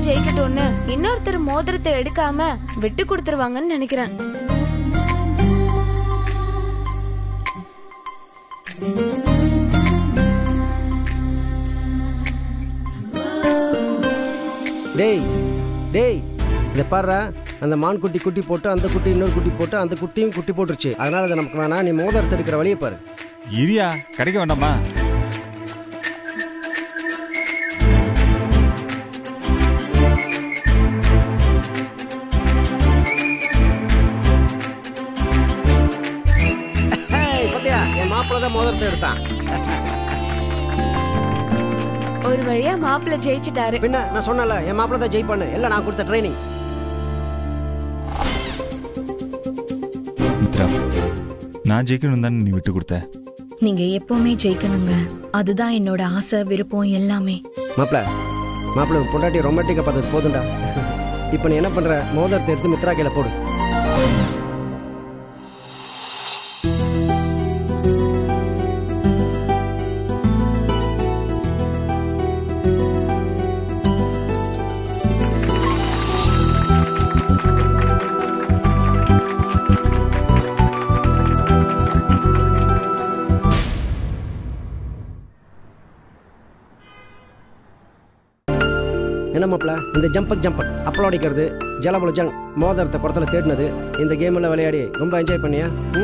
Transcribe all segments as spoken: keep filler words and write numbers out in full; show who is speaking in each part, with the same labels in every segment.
Speaker 1: ஜெயிக்கட்டும்னு இன்னொருத்தர் மோதிரத்தை எடுக்காம விட்டு கொடுத்துருவாங்கன்னு நினைக்கிறேன்.
Speaker 2: டேய் டேய் இதை பாடுறா, அந்த மான் குட்டி குட்டி போட்டு அந்த குட்டி இன்னொரு குட்டி போட்டு அந்த குட்டியும் குட்டி போட்டுருச்சு. அதனால அது நமக்கு வேணாம். நீ மோதிரத்தை எடுக்கிற வழியை பாரு.
Speaker 3: இரியா கிடைக்க வேண்டாமா?
Speaker 2: பத்தியா, என் மாப்பிள்ள தான் மோதிரத்தை எடுத்தான்.
Speaker 1: ஒரு வழியா மாப்பிள்ள ஜெயிச்சிட்டாரு.
Speaker 2: பின்ன நான் சொன்னல, என் மாப்பிள்ள தான் ஜெயிப்பான்னு. எல்லாம் நான் கொடுத்த ட்ரைனிங்.
Speaker 3: மித்ரா, நான் ஜெயிக்கணும் தானே நீ விட்டு கொடுத்த.
Speaker 4: நீங்க எப்பவுமே ஜெயிக்கணுங்க, அதுதான் என்னோட ஆசை, விருப்பம் எல்லாமே.
Speaker 2: மாப்பிள்ள மாப்பிள்ள பொண்டாட்டி ரொமான்டிக்கா பார்த்தது போதுண்டா. இப்போ நீ என்ன பண்ற? மோதிரத்தை எடுத்து மித்ரா கையில போடு. என்ன மாப்பிள்ள, இந்த ஜம்பக் ஜம்பக் அப்பளம் அடிக்கிறது, ஜலபுல ஜங் மோதிரத்தை குளத்துல தேடினது, இந்த கேம்ல விளையாடி ரொம்ப என்ஜாய் பண்ணியா?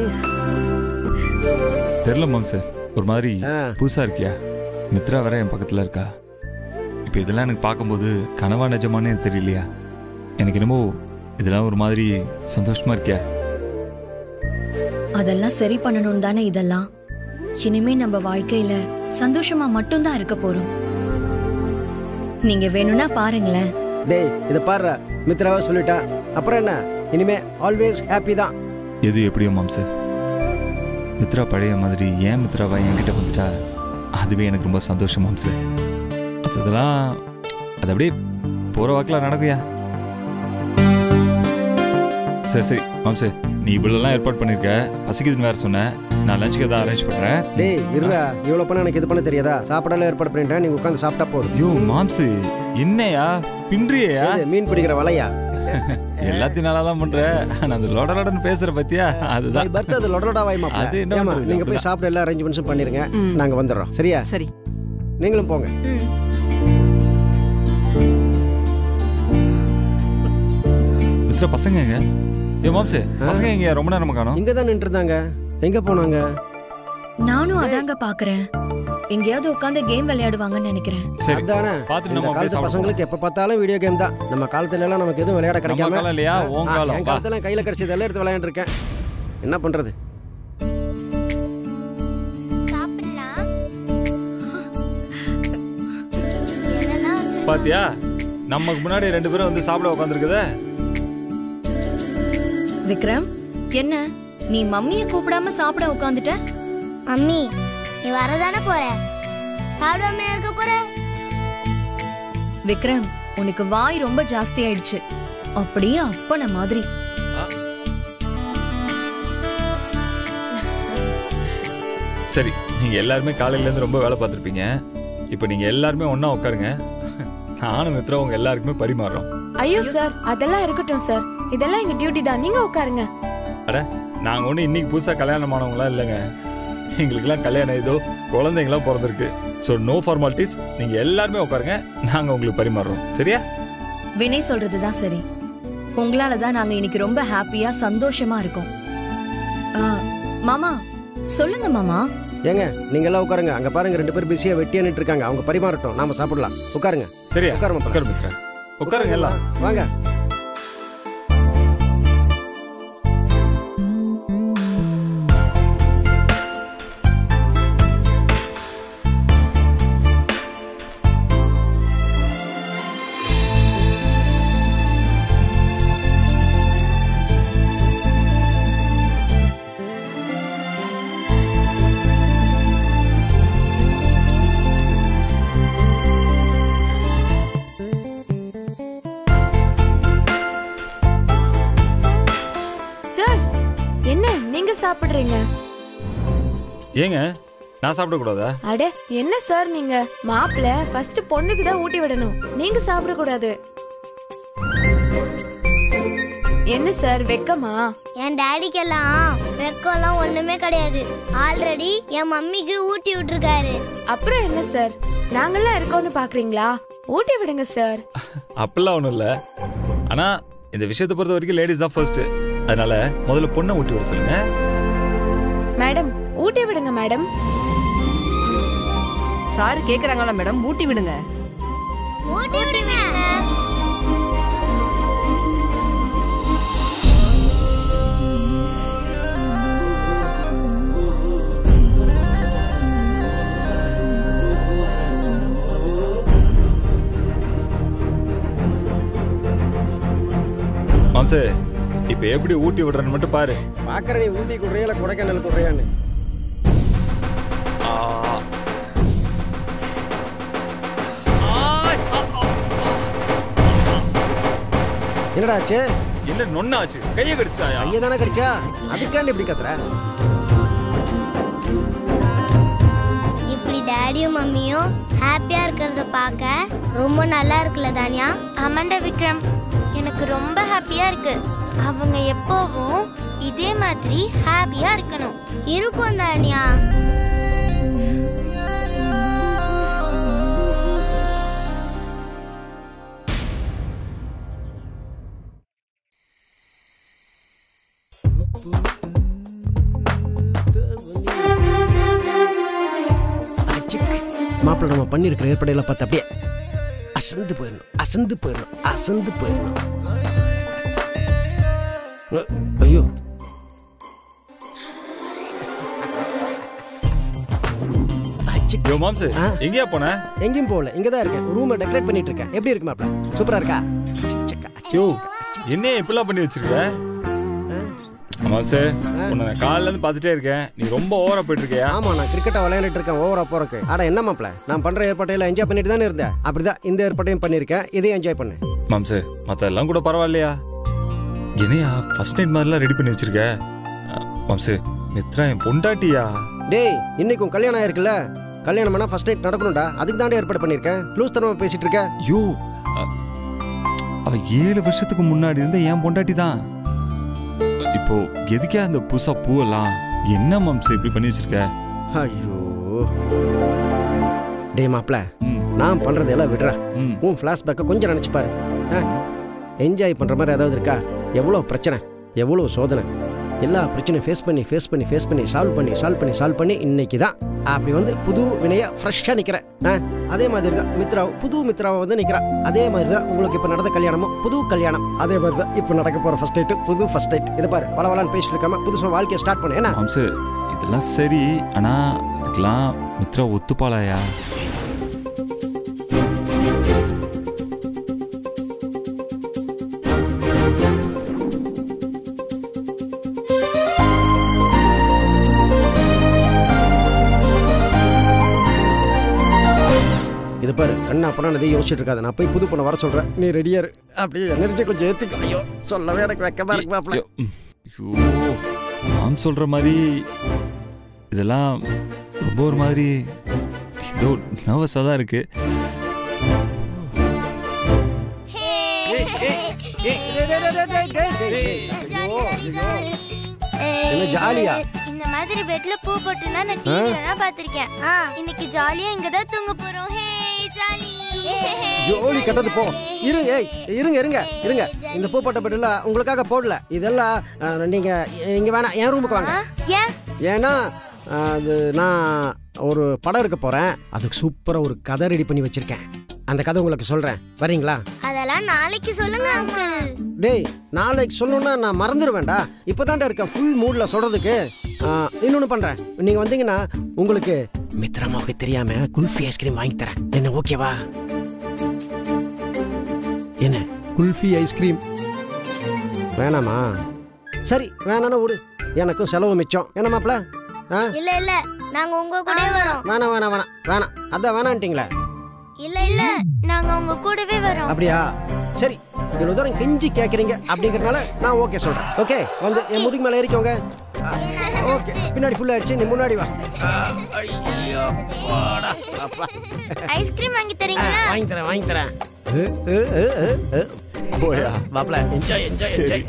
Speaker 3: தெரியல மாம் சார், ஒரு மாதிரி புதுசா இருக்கியா? மித்ரா வேற என் பக்கத்துல இருக்கா. இப்போ இதெல்லாம் எனக்கு பார்க்கும்போது கனவா நிஜமானே தெரியலையா? எனக்கு என்னமோ இதெல்லாம் ஒரு மாதிரி சந்தோஷமா இருக்கியா?
Speaker 4: அதெல்லாம் சரி பண்ணணும் தானே இதெல்லாம். இனிமே நம்ம வாழ்க்கையில சந்தோஷமா மட்டும்தான் இருக்க போறோம். நீங்க வேணும்னா பாருங்களேன்.
Speaker 2: டேய் இத பாரு, மித்ராவை சொல்லிட்டா அப்புறம் என்ன, இனிமே ஆல்வேஸ் ஹாப்பி தான்.
Speaker 3: எது எப்படியோ மாம் சார், மித்ரா பழைய மாதிரி ஏன் மித்ராவா என்கிட்ட வந்துட்டா அதுவே எனக்கு ரொம்ப சந்தோஷம் மாம் சார். அதெல்லாம் அது அப்படியே போற வாக்கில் நடக்குயா. சரி சரி மாம் சார், நீ இவ்வளோலாம் ஏற்பாடு பண்ணியிருக்க, பசிக்குதுன்னு வேற சொன்னேன். நான் லஞ்சுக்கு எதாவது அரேஞ்ச் பண்ணுறேன்.
Speaker 2: டேய் இருடா, இவ்வளோ பண்ண எனக்கு இது பண்ண தெரியாதா? சாப்பிடலாம் ஏற்பாடு பண்ணிட்டேன், நீங்கள் உட்காந்து சாப்பிட்டா போதும்.
Speaker 3: ஐயோ மாம்சு, என்னையா பின்றியா?
Speaker 2: மீன் பிடிக்கிற வலையா?
Speaker 3: எல்லாத்தையும் நல்லா தான் பண்ற, நான் அந்த லொட லொடன்னு பேசுற பத்தியா? அதுதான்
Speaker 2: பர்த் அது லொட லொடா வாய்மா. அது என்ன, நீங்க போய் சாப்பிட எல்லா அரேஞ்ச்மெண்ட்ஸும் பண்ணிருங்க, நாங்க வந்துடுறோம். சரியா?
Speaker 5: சரி,
Speaker 2: நீங்களும் போங்க.
Speaker 3: மித்ரா பசங்க எங்க? ஏ மாம்சு, பசங்க எங்க? ரொம்ப நேரம் காணோம்.
Speaker 2: இங்க தான் நின்று இருந்தாங்க. எங்க போனாங்க?
Speaker 4: நானும் அதாங்க பாக்குறேன். எங்கேயாவது உட்காந்து கேம் விளையாடுவாங்கன்னு நினைக்கிறேன்.
Speaker 3: சரி
Speaker 2: அதானே,
Speaker 3: பாத்துட்டு
Speaker 2: நம்ம காலத்து பசங்களுக்கு எப்ப பார்த்தாலும் வீடியோ கேம் தான். நம்ம காலத்துல எல்லாம் நமக்கு எதுவும் விளையாட கிடைக்காம
Speaker 3: இல்லையா? உன் காலம்.
Speaker 2: என் காலத்துல கையில கிடைச்சது எல்லாம் எடுத்து விளையாண்டு இருக்கேன். என்ன பண்றது?
Speaker 3: பாத்தியா, நமக்கு முன்னாடி ரெண்டு பேரும் வந்து சாப்பிட உட்காந்துருக்குதே.
Speaker 4: விக்ரம், என்ன நீ மம்மிய கூப்பிடாம சாப்பிட உட்காந்துட்ட?
Speaker 6: மம்மி, நீ வரதானே போற, சாப்பிடாம இருக்க போற?
Speaker 4: விக்ரம், உனக்கு வாய் ரொம்ப ஜாஸ்தி ஆயிடுச்சு. அப்படியே அப்பன மாதிரி.
Speaker 3: சரி, நீங்க எல்லாருமே காலையில இருந்து ரொம்ப வேலை பார்த்துருப்பீங்க. இப்போ நீங்க எல்லாருமே ஒண்ணா உட்காருங்க. நானும் மித்ரா உங்க எல்லாருக்குமே பரிமாறுறோம்.
Speaker 1: ஐயோ சார், அதெல்லாம் இருக்கட்டும் சார், இதெல்லாம் எங்க டியூட்டி தான், நீங்க உட்காருங்க.
Speaker 3: அட, நாங்க ஒண்ணு இன்னைக்கு புதுசா கல்யாணம் ஆனவங்களா இல்லைங்க. எங்களுக்கெல்லாம் கல்யாணம் ஏதோ குழந்தைங்களாம் பிறந்திருக்கு. ஸோ நோ ஃபார்மாலிட்டிஸ், நீங்க எல்லாருமே உட்காருங்க, நாங்க உங்களுக்கு பரிமாறுறோம். சரியா?
Speaker 4: வினய் சொல்றதுதான் சரி. உங்களால தான் நாங்க இன்னைக்கு ரொம்ப ஹாப்பியா சந்தோஷமா இருக்கோம். மாமா சொல்லுங்க மாமா.
Speaker 2: ஏங்க நீங்க எல்லாம் உட்காருங்க. அங்க பாருங்க, ரெண்டு பேரும் பிஸியா வெட்டியா நின்று இருக்காங்க. அவங்க பரிமாறட்டும், நாம சாப்பிடலாம். உட்காருங்க.
Speaker 3: சரியா?
Speaker 2: உட்காருங்க.
Speaker 3: உட்காரு மித்ரா, உட்காருங்க எல்லாம்.
Speaker 2: வாங்க.
Speaker 1: சாப்பிடுறீங்க?
Speaker 3: ஏங்க நான் சாப்பிட கூடாதா?
Speaker 1: அட என்ன சார் நீங்க, மாப்பிள்ள ஃபர்ஸ்ட் பொண்ணுக்கு தான் ஊட்டி விடணும், நீங்க சாப்பிட கூடாது. என்ன சார் வெக்கமா?
Speaker 6: என் டாடிக்கெல்லாம் வெக்கம்லாம் ஒண்ணுமே கிடையாது. ஆல்ரெடி என் மம்மிக்கு ஊட்டி விட்டுருக்காரு.
Speaker 1: அப்புறம் என்ன சார், நாங்கெல்லாம் இருக்கோம்னு பாக்குறீங்களா? ஊட்டி விடுங்க சார்.
Speaker 3: அப்பெல்லாம் ஒன்றும் இல்லை. ஆனா இந்த விஷயத்தை பொறுத்த வரைக்கும் லேடிஸ் தான் ஃபர்ஸ்ட். அதனால முதல்ல பொண்ணை ஊட்டி விட சொல்லுங்க.
Speaker 1: மேடம் ஊட்டி விடுங்க மேடம்.
Speaker 5: சார் கேக்குறாங்களா மேடம்? ஊட்டி விடுங்க.
Speaker 6: ஊட்டி விடுங்க.
Speaker 3: மாம்சே, இப்ப எப்படி ஊட்டி விடுறன்னு மட்டும் பாரு.
Speaker 2: பாக்குற நீ ஊட்டி குடுறியா இல்ல கொடைக்கானல் குடுறியான்னு. என்னடா ஆச்சு?
Speaker 3: இல்ல நொண்ணா ஆச்சு. கையை கடிச்சாயா?
Speaker 2: கையை தானே கடிச்சா? அதுக்காண்டி இப்படி கத்துற?
Speaker 6: இப்படி டாடியும் மம்மியும் ஹாப்பியா இருக்கிறத பார்க்க ரொம்ப நல்லா இருக்குல்ல தானியா?
Speaker 7: ஆமாண்டா விக்ரம், எனக்கு ரொம்ப ஹாப்பியா இருக்கு. அவங்க எப்பவும் இதே மாதிரி ஹாப்பியா இருக்கணும்.
Speaker 6: இருக்கும் தானியா.
Speaker 2: மாப்பிள்ள நம்ம பண்ணிருக்கிற ஏற்பாடுகளை பார்த்து அப்படியே அசந்து போயிடணும், அசந்து போயிடணும், அசந்து போயிடணும். ஐயோ,
Speaker 3: யோ மாம்சே, எங்கயா போன?
Speaker 2: எங்கேயும் போகல, இங்கதான் இருக்கேன். ரூமை டெக்கரேட் பண்ணிட்டு இருக்கேன். எப்படி இருக்கு மாப்பிள்ள? சூப்பரா இருக்கா?
Speaker 3: யோ, என்ன இப்படிலாம் பண்ணி வச்சிருக்க? மாம்சே, உன்னை காலையில இருந்து பார்த்துட்டே இருக்கேன். நீ ரொம்ப ஓவரா போயிட்டு இருக்கியா?
Speaker 2: ஆமா, நான் கிரிக்கெட்டை விளையாண்டுட்டு இருக்கேன் ஓவரா போறக்கு. ஆனா என்ன மாப்பிள்ள, நான் பண்ற ஏற்பாட்டையில என்ஜாய் பண்ணிட்டு தானே இருந்தேன். அப்படிதான் இந்த ஏற்பாட்டையும் பண்ணிருக்கேன், இதையும் என்ஜாய் பண்ணேன்.
Speaker 3: மாம்சே, மத்த எல்லாம் கூட பரவாயில்லையா? என்னையா ஃபர்ஸ்ட் நைட் மாதிரிலாம் ரெடி பண்ணி வச்சிருக்க? மாம்சே, மித்ரா என் பொண்டாட்டியா?
Speaker 2: டேய், இன்னைக்கும் கல்யாணம் ஆயிருக்குல்ல? கல்யாணம் பண்ணா ஃபர்ஸ்ட் நைட் நடக்கணும்டா. அதுக்கு தாண்டி ஏற்பாடு பண்ணிருக்கேன். லூஸ் தரமா பேசிட்டு இருக்க.
Speaker 3: யோ, அவ ஏழு வருஷத்துக்கு முன்னாடி இருந்த என் பொண்டாட்டி தான். இப்போ எதுக்கே அந்த புதுசா பூவெல்லாம்? என்ன மாம்சே இப்படி பண்ணி வச்சிருக்க?
Speaker 2: ஐயோ, டே மாப்ள, நான் பண்றது எல்லாம் விடுறா. உன் ஃபிளாஷ்பேக்கை கொஞ்சம் நினைச்சு பாரு. என்ஜாய் பண்ற மாதிரி ஏதாவது இருக்கா? எவ்வளோ பிரச்சனை, எவ்வளோ சோதனை, எல்லா பிரச்சனையும் ஃபேஸ் பண்ணி ஃபேஸ் பண்ணி ஃபேஸ் பண்ணி சால்வ் பண்ணி சால்வ் பண்ணி சால்வ் பண்ணி இன்னைக்கு தான் அப்படி வந்து புது வினையா ஃப்ரெஷ்ஷாக நிற்கிறேன். அதே மாதிரி தான் மித்ரா, புது மித்ராவை வந்து நிற்கிறா. அதே மாதிரி தான் உங்களுக்கு இப்போ நடந்த கல்யாணமும் புது கல்யாணம். அதே மாதிரி தான் இப்போ நடக்க போகிற ஃபர்ஸ்ட் நைட்டு புது ஃபர்ஸ்ட் நைட். இதை பாரு, பல வளான்னு பேசிட்டு இருக்காம புதுசாக வாழ்க்கையை ஸ்டார்ட் பண்ணு. ஏன்னா
Speaker 3: மாம்சே, இதெல்லாம் சரி, ஆனா இதுக்கெல்லாம் மித்ரா ஒத்துப்பாளாயா?
Speaker 2: இது பாரு, கண்ணா அப்பனா எதையும் யோசிச்சுட்டு இருக்காது. நான் போய் புது பொண்ணை வர சொல்றேன், நீ ரெடியா இரு. அப்படியே எனர்ஜி கொஞ்சம் ஏத்திக்கோ. ஐயோ, சொல்லவே எனக்கு வெக்கமா இருக்கு மாப்ள.
Speaker 3: நான் சொல்ற மாதிரி இதெல்லாம் ரொம்ப ஒரு மாதிரி ஏதோ நர்வஸா தான் இருக்கு.
Speaker 2: என்ன ஜாலியா?
Speaker 7: இந்த மாதிரி பெட்ல பூ போட்டுனா நான் டிவில தான் பாத்திருக்கேன். இன்னைக்கு ஜாலியா இங்க தான் தூங்க போறோம். ஹே ஜாலி.
Speaker 2: ஜோலி கட்டது போ. இருங்க, ஏய் இருங்க இருங்க இருங்க. இந்த பூ போட்ட பெட்ல உங்களுக்காக போடல. இதெல்லாம் நீங்க நீங்க வேணாம், என் ரூமுக்கு வாங்க.
Speaker 7: ஏன்?
Speaker 2: ஏன்னா அது நான் ஒரு படம் எடுக்க போறேன். அதுக்கு சூப்பரா ஒரு கதை ரெடி பண்ணி வச்சிருக்கேன். அந்த கதை உங்களுக்கு சொல்றேன், வரீங்களா?
Speaker 7: அதெல்லாம் நாளைக்கு சொல்லுங்க அங்கிள்.
Speaker 2: டேய், நாளைக்கு சொல்லணும்னா நான் மறந்துடுவேன்டா. இப்போதான்டா இருக்கேன் ஃபுல் மூட்ல சொல்றதுக்கு. இன்னொன்னு பண்றேன், நீங்க வந்தீங்கன்னா உங்களுக்கு மித்ராமாவுக்கு தெரியாம குல்ஃபி ஐஸ்கிரீம் வாங்கி தரேன். என்ன ஓகேவா? என்ன குல்ஃபி ஐஸ்கிரீம் வேணாமா? சரி, வேணானா விடு, எனக்கும் செலவு மிச்சம். என்ன மாப்ள?
Speaker 6: இல்ல இல்ல, நாங்க உங்க கூட வரோம்.
Speaker 2: வேணாம் வேணாம் வேணாம் வேணாம், அதான் வேணான்ட்டீங்களே.
Speaker 7: இல்ல இல்ல, நாங்க உங்க கூடவே வரோம்.
Speaker 2: அப்படியா? சரி, இவ்வளவு தூரம் கெஞ்சி கேக்குறீங்க அப்படிங்கறதுனால நான் ஓகே சொல்றேன். ஓகே, வந்து என் முதுகு மேல ஏறிக்கோங்க. ஓகே, பின்னாடி ஃபுல் ஆயிடுச்சு, நீ முன்னாடி வா.
Speaker 7: ஐஸ்கிரீம் வாங்கி தரீங்களா?
Speaker 2: வாங்கி தரேன் வாங்கி தரேன்.
Speaker 3: போயா
Speaker 2: மாப்ள என்ஜாய் என்ஜாய் என்ஜாய்.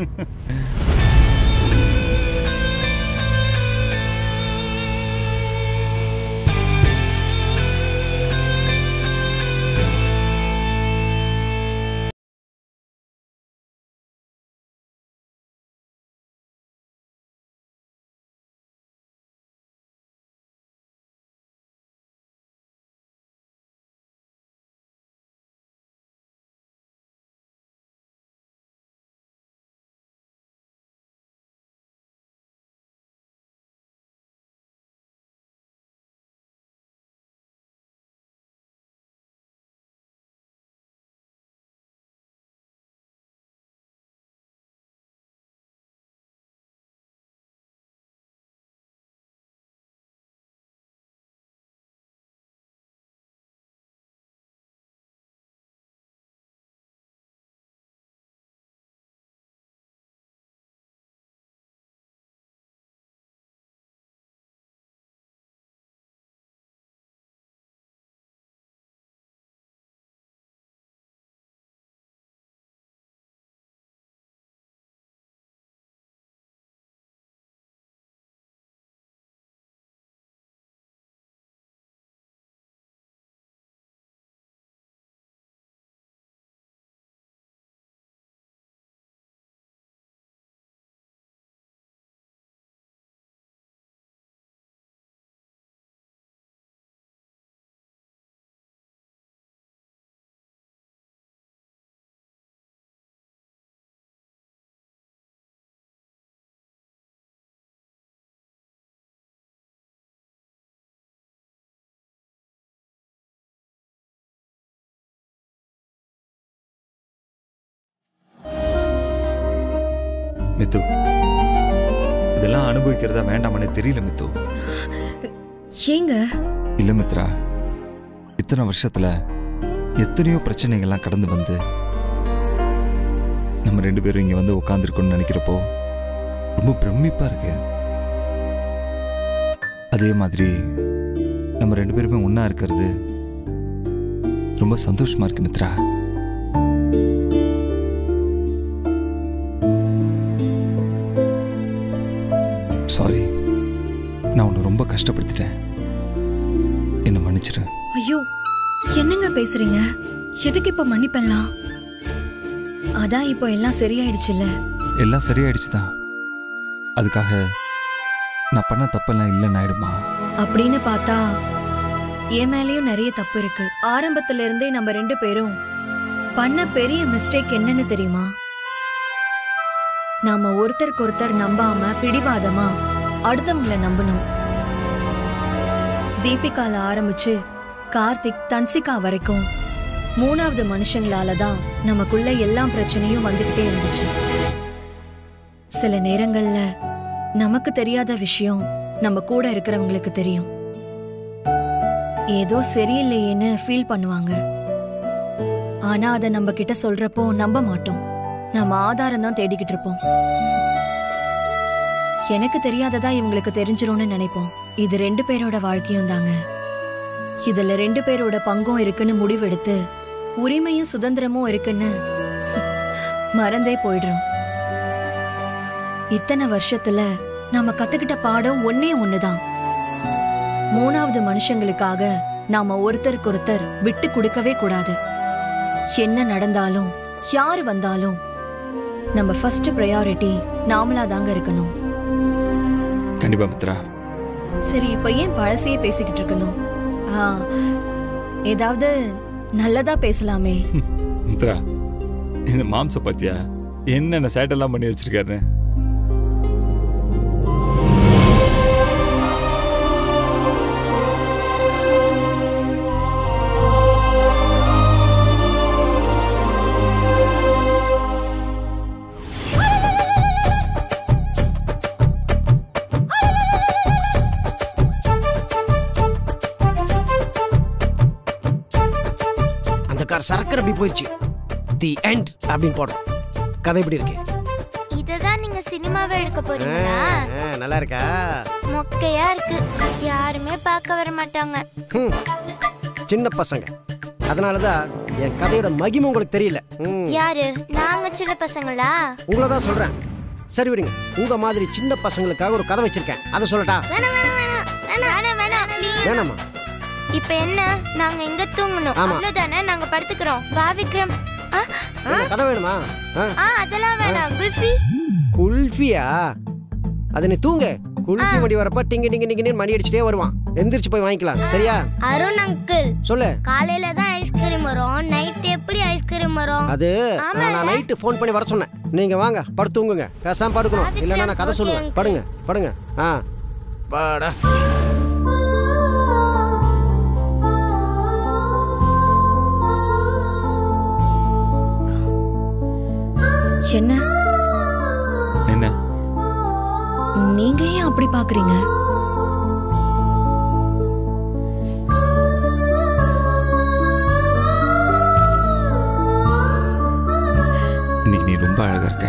Speaker 3: மித்து, இதெல்லாம் அனுபவிக்கிறதா வேண்டாமனே தெரியல மித்து.
Speaker 4: ஏங்க?
Speaker 3: இல்ல மித்ரா, இத்தனை வருஷத்துல எத்தனையோ பிரச்சனைகள்லாம் கடந்து வந்து நம்ம ரெண்டு பேரும் இங்க வந்து உட்காந்துருக்கோம்னு நினைக்கிறப்போ ரொம்ப பிரமிப்பா இருக்கு. அதே மாதிரி நம்ம ரெண்டு பேருமே ஒன்னா இருக்கிறது ரொம்ப சந்தோஷமா இருக்கு மித்ரா. சாரி, நான் உன்னை ரொம்ப கஷ்டப்படுத்திட்டேன், என்ன மன்னிச்சிரு.
Speaker 4: ஐயோ, என்னங்க பேசுறீங்க? எதுக்கு இப்ப மன்னிப்பெல்லாம்? அதான் இப்போ எல்லாம் சரியாயிடுச்சுல்ல?
Speaker 3: எல்லாம் சரியாயிடுச்சுதான். அதுக்காக நான் பண்ண தப்பெல்லாம் இல்லைன்னு ஆயிடுமா?
Speaker 4: அப்படின்னு பார்த்தா என் மேலேயும் நிறைய தப்பு இருக்கு. ஆரம்பத்துல இருந்தே நம்ம ரெண்டு பேரும் பண்ண பெரிய மிஸ்டேக் என்னன்னு தெரியுமா? நாம ஒருத்தருக்கு ஒருத்தர் நம்பாம பிடிவாதமா அடுத்தவங்களை நம்பணும். தீபிகால ஆரம்பிச்சு கார்த்திக் தன்சிகா வரைக்கும் மூணாவது மனுஷங்களாலதான் நமக்குள்ள எல்லா பிரச்சனையும் வந்துகிட்டே இருந்துச்சு. சில நேரங்கள்ல நமக்கு தெரியாத விஷயம் நம்ம கூட இருக்கிறவங்களுக்கு தெரியும். ஏதோ சரியில்லையேன்னு ஃபீல் பண்ணுவாங்க. ஆனா அதை நம்ம கிட்ட சொல்றப்போ நம்ப மாட்டோம். நம்ம ஆதாரம் தான் தேடிக்கிட்டு இருப்போம். எனக்கு தெரியாததா இவங்களுக்கு தெரிஞ்சிரும்னு நினைப்போம். இது ரெண்டு பேரோட வாழ்க்கையும் தாங்க. இதுல ரெண்டு பேரோட பங்கும் இருக்குன்னு முடிவெடுத்து உரிமையும் சுதந்திரமும் இருக்குன்னு மறந்தே போயிடுறோம். இத்தனை வருஷத்துல நாம கத்துக்கிட்ட பாடம் ஒன்னே ஒண்ணுதான். மூணாவது மனுஷங்களுக்காக நாம ஒருத்தருக்கு ஒருத்தர் விட்டு கொடுக்கவே கூடாது. என்ன நடந்தாலும் யாரு வந்தாலும் நம்ம ஃபர்ஸ்ட் பிரையாரிட்டி நாமளா தாங்க இருக்கணும்.
Speaker 3: கண்டிப்பா மித்ரா.
Speaker 4: சரி, இப்ப ஏன் பழசையே பேசிக்கிட்டு இருக்கணும்? ஏதாவது நல்லதா பேசலாமே.
Speaker 3: மித்ரா, இந்த மாம்ச பாத்தியா என்னென்ன சேட்டெல்லாம் பண்ணி வச்சிருக்காரு.
Speaker 2: சரக்கர் அப்படி போயிடுச்சு. தி எண்ட் அப்படின்னு போடுறோம். கதை எப்படி இருக்கு?
Speaker 7: இததான் நீங்க சினிமாவே எடுக்க போறீங்களா?
Speaker 2: நல்லா இருக்கா?
Speaker 7: மொக்கையா இருக்கு. யாருமே பார்க்க வர மாட்டாங்க.
Speaker 2: சின்ன பசங்க, அதனாலதான் என் கதையோட மகிமை உங்களுக்கு தெரியல.
Speaker 7: யாரு நாங்க சின்ன பசங்களா?
Speaker 2: உங்களை தான் சொல்றேன். சரி விடுங்க, உங்க மாதிரி சின்ன பசங்களுக்காக ஒரு கதை வச்சிருக்கேன், அதை சொல்லட்டா? வேணாமா?
Speaker 7: இப்ப என்ன, நாங்க எங்க தூங்கணும் அவ்வளவுதானே, நாங்க படுத்துக்கிறோம். வா விக்ரம்.
Speaker 2: கதை வேணுமா?
Speaker 7: அதெல்லாம் வேணாம். குல்ஃபி.
Speaker 2: குல்ஃபியா? அது நீ தூங்க. குல்ஃபி மணி வரப்ப டிங்க டிங்க டிங்க மணி அடிச்சுட்டே வருவான். எந்திரிச்சு போய் வாங்கிக்கலாம், சரியா?
Speaker 6: அருண் அங்கிள்
Speaker 2: சொல்லு.
Speaker 6: காலையில தான் ஐஸ்கிரீம் வரும், நைட் எப்படி ஐஸ்கிரீம் வரும்?
Speaker 2: அது நான் நைட்டு ஃபோன் பண்ணி வர சொன்னேன். நீங்க வாங்க படுத்து தூங்குங்க. பேசாம படுக்கணும், இல்லைன்னா நான் கதை சொல்லுவேன். படுங்க படுங்க. ஆ பாடா.
Speaker 4: என்ன
Speaker 3: என்ன
Speaker 4: நீங்க ஏன் அப்படி பாக்குறீங்க?
Speaker 3: இன்னைக்கு நீ ரொம்ப அழகா இருக்க.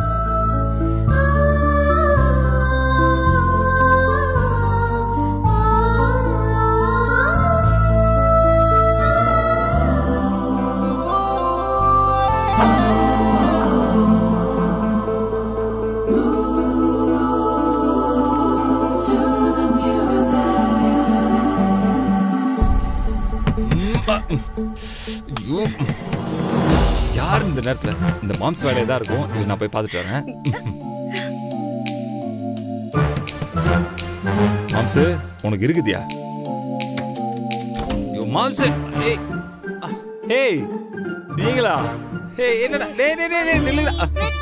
Speaker 3: யார் இந்த நேரத்துல? இந்த மாம்ஸ் வேலையா தான் இருக்கும். இது நான் போய் பார்த்துட்டு வரேன். மாம்ஸ் உனக்கு இருக்குதியா? யோ மாம்ஸ், ஏய் ஏய் நீங்களா? ஏய் என்னடா? டேய் டேய் டேய் நில்லுடா.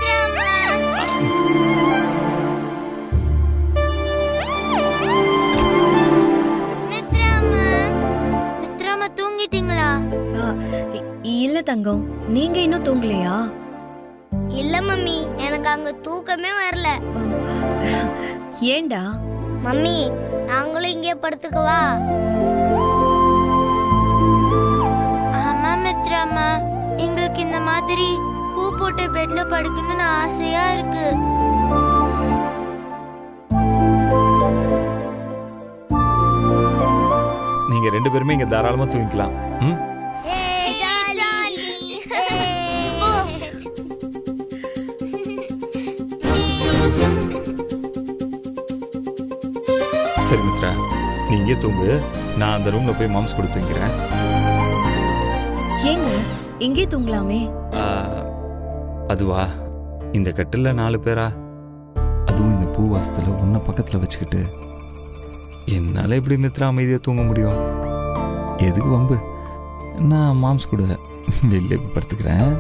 Speaker 7: மித்ராமா தூங்கிட்டீங்களா?
Speaker 4: இல்ல தங்கம், நீங்க இன்னும் தூங்கலையா?
Speaker 6: இல்ல மம்மி, எனக்கு அங்க தூக்கமே வரல.
Speaker 4: ஏண்டா?
Speaker 6: மம்மி நாங்களும் இங்கே படுத்துக்கவா?
Speaker 7: ஆமா மித்ராமா, எங்களுக்கு இந்த மாதிரி பூ போட்ட பெட்ல படுக்கணும்னு ஆசையா இருக்கு.
Speaker 3: நீங்க ரெண்டு பேருமே இங்க தாராளமா தூங்கிக்கலாம். ம் சரி மித்ரா, நீ இங்கே தூங்கு. நான் அந்த ரூம்ல போய் மாம்ஸ் கூட தூங்கிறேன்.
Speaker 4: ஏங்க இங்கே தூங்கலாமே?
Speaker 3: அதுவா, இந்த கட்டில நாலு பேரா, அதுவும் இந்த பூ வாசத்துல உன்ன பக்கத்துல வச்சுக்கிட்டு என்னால எப்படி மித்ரா அமைதியா தூங்க முடியும்? எதுக்கு வம்பு? நான் மாம்ஸ் கூட வெளியே போய் படுத்துக்கிறேன்.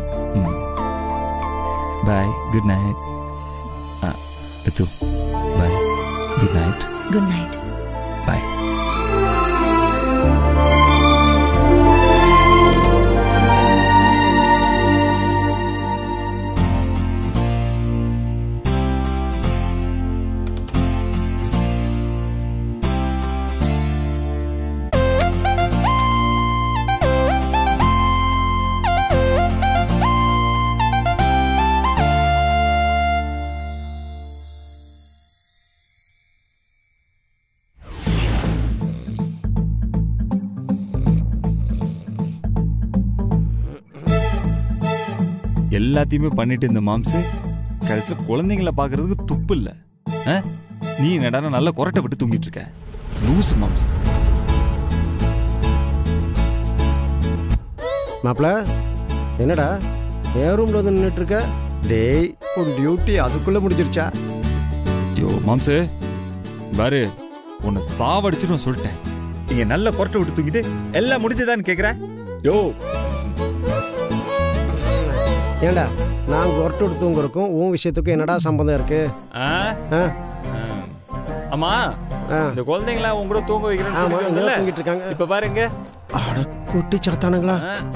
Speaker 3: பாய், குட் நைட். எத்து bye, good night.
Speaker 4: Good night.
Speaker 3: Bye. எல்லாத்தையுமே பண்ணிட்டு இந்த மாம்சு கடைசியில குழந்தைங்களை பாக்குறதுக்கு துப்பு இல்ல. நீ என்னடா நல்லா கொரட்டை விட்டு தூங்கிட்டு இருக்க லூசு மாம்சு.
Speaker 2: மாப்பிள என்னடா என் ரூம்ல வந்து நின்றுட்டு இருக்க? டேய், உன் டியூட்டி அதுக்குள்ள முடிஞ்சிருச்சா?
Speaker 3: யோ மாம்சு பாரு, உன்னை சாவடிச்சுன்னு சொல்லிட்டேன். இங்க நல்ல கொரட்டை விட்டு தூங்கிட்டு எல்லாம் முடிஞ்சதான்னு கேக்குற? யோ
Speaker 2: ஏண்டா, நான் கொரட்டை விட்டு தூங்குறக்கும் உன் விஷயத்துக்கும் என்னடா சம்பந்தம் இருக்கு?
Speaker 3: ஆமா, இந்த குழந்தைங்களா உங்க கூட தூங்க வைக்கிறேன்னு தூங்கிட்டு இருக்காங்க. இப்ப பாருங்க,
Speaker 2: அட குட்டி சாத்தானுங்களா.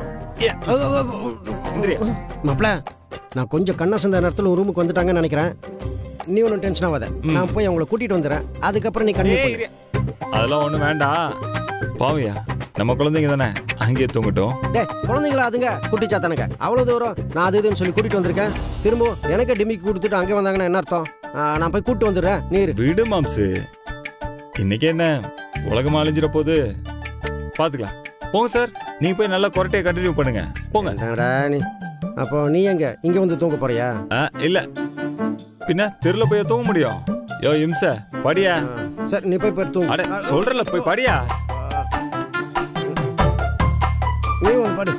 Speaker 2: மாப்பிள, நான் கொஞ்சம் கண்ணசந்த நேரத்தில் ஒரு ரூமுக்கு வந்துட்டாங்கன்னு நினைக்கிறேன். நீ ஒன்றும் டென்ஷன் ஆகாத, நான் போய் அவங்கள கூட்டிட்டு வந்துடுறேன். அதுக்கப்புறம் நீ கண்ணு.
Speaker 3: அதெல்லாம் ஒன்றும் வேண்டாம் பாவியா, நம்ம குழந்தைங்க தானே, அங்கேயே தூங்கட்டும்.
Speaker 2: டே குழந்தைங்களா அதுங்க குட்டி சாத்தானுங்க. அவ்வளோ தூரம் நான் அது இதுன்னு சொல்லி கூட்டிட்டு வந்திருக்கேன். திரும்ப எனக்கு டிமிக்கு கொடுத்துட்டு அங்கே வந்தாங்கன்னா என்ன அர்த்தம்? நான் போய் கூப்பிட்டு வந்துடுறேன். நீர்
Speaker 3: விடு மாம்சு, இன்னைக்கு என்ன உலகம் அழிஞ்சிட போது, பார்த்துக்கலாம். போங்க சார், நீங்க போய் நல்லா கொரட்டையை கண்டினியூ பண்ணுங்க. போங்க.
Speaker 2: என்னடா நீ அப்போ நீ எங்க இங்க வந்து தூங்க போறியா?
Speaker 3: இல்ல, பின்ன தெருல போய் தூங்க முடியும்? யோ இம்ச, படியா.
Speaker 2: சார் நீ போய் போய் தூங்க.
Speaker 3: அட சொல்றல, போய் படியா.
Speaker 2: நீ வந்து படி.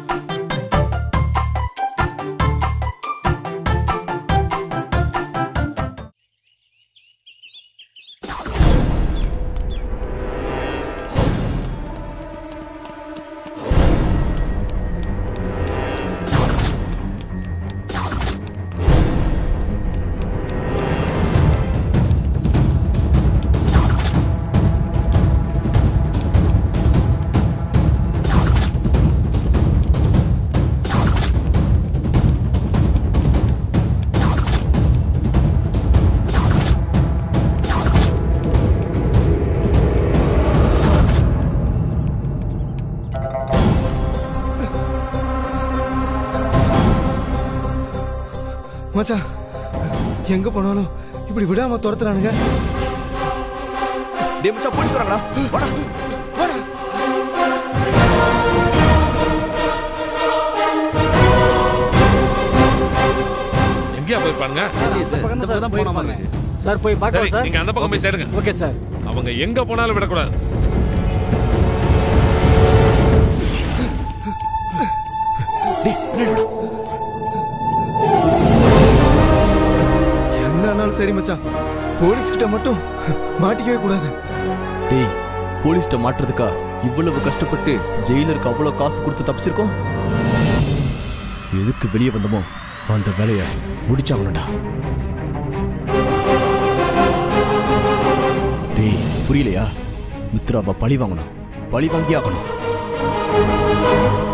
Speaker 8: மச்சான், எங்க போனாலும் இப்படி விடாம துரத்துறானுங்க.
Speaker 9: டேய் மச்சான், போலீஸ் வராங்கடா. வாடா வாடா.
Speaker 10: எங்கயா போய் பாருங்க.
Speaker 2: சார் போய் பார்க்கலாம் சார்.
Speaker 10: நீங்க அந்த பக்கம் போய் சேருங்க.
Speaker 2: Okay sir.
Speaker 10: அவங்க எங்க போனாலும் விடக்கூடாது.
Speaker 8: என்னாலும் சரி மச்சான், போலீஸ் கிட்ட மட்டும் மாட்டிக்கவே கூடாது.
Speaker 9: டேய், போலீஸ்ட்ட மாட்டுறதுக்கா இவ்வளவு கஷ்டப்பட்டு ஜெயிலருக்கு அவ்வளவு காசு கொடுத்து தப்பிச்சிருக்கோம். எதுக்கு வெளியே வந்தோமோ அந்த வேலையை முடிச்சாங்கடா. டேய், புரியலையா? மித்ராவை பழி வாங்கணும், பழி வாங்கி ஆகணும்.